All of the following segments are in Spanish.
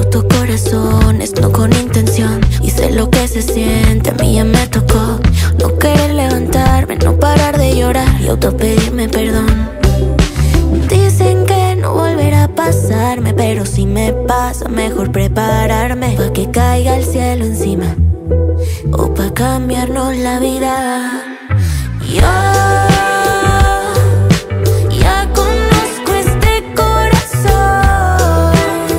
roto corazones, no con intención. Y sé lo que se siente, a mí ya me tocó no querer levantarme, no parar de llorar y autopedirme perdón. Dicen que no volverá a pasarme, pero si me pasa, mejor prepararme pa' que caiga el cielo encima o pa' cambiarnos la vida. Yo ya conozco este corazón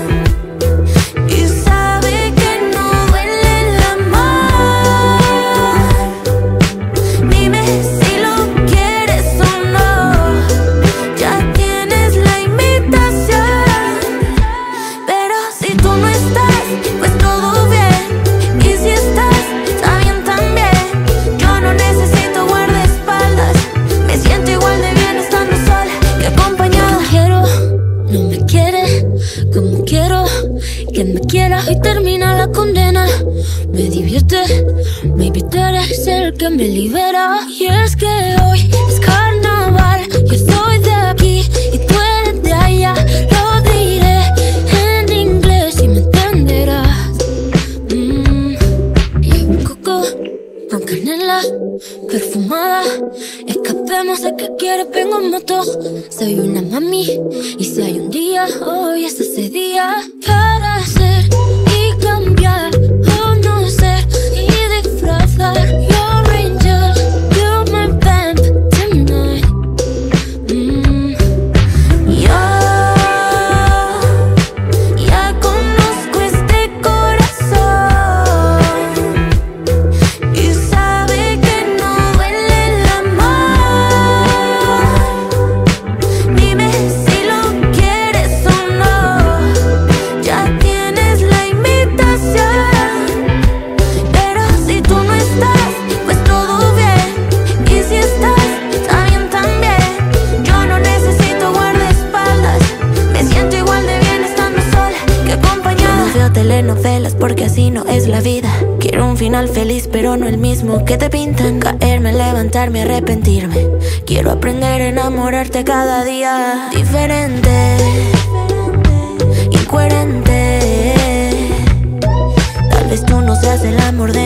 y sabe que no duele el amor. Dime si lo quieres o no, ya tienes la invitación. Pero si tú no estás, pues todo bien. Y si estás, está bien también. Yo no necesito guardaespaldas, me siento igual de bien estando sola que acompañada. No quiero, no me quiere como quiero que me quiera y termina la condena. Me divierte, maybe tú eres el que me libera. Y es que hoy es carnaval, yo soy de aquí y tú eres de allá. Lo diré en inglés y me entenderás. Llevo coco con canela perfumada. Escapemos a que quieres, vengo en moto. Soy una mami y si hay un día, hoy es ese día para ser y cambiar o no ser y disfrazar. Your angel, you're my vamp tonight. Yo ya conozco este corazón y sabe que no duele el amor. Dime si lo quieres o no, ya tienes la invitación. Pero si tú no estás, pues todo bien. Y si estás, está bien también. Yo no necesito guardaespaldas, me siento igual de bien estando sola que acompañada. No veo telenovelas porque así no es la vida. Quiero un final feliz pero no el mismo que te pintan. Caerme, levantarme, arrepentirme. Quiero aprender a enamorarte cada día. Diferente, incoherente. Tal vez tú no seas el amor de